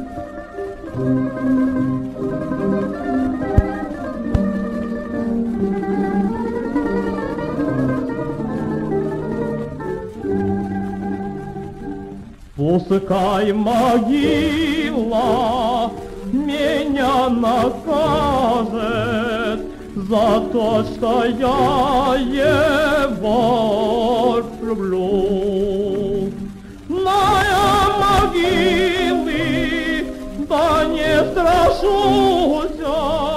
Пускай могила меня накажет за то, что я его люблю. На могилы, да не страшусь,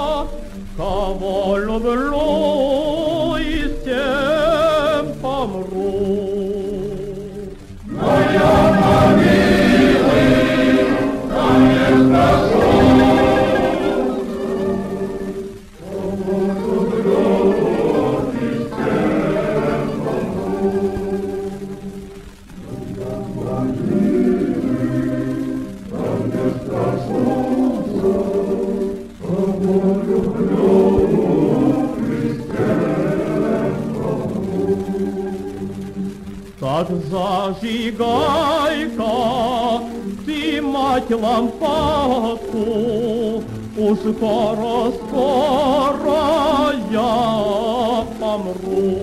кого люблю и с тем помру. Так зажигай-ка ты, мать, лампадку, уж скоро я помру.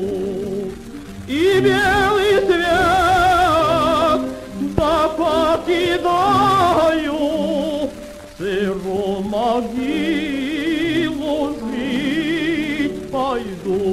И белый свет да покидаю, сырую могилу жить пойду.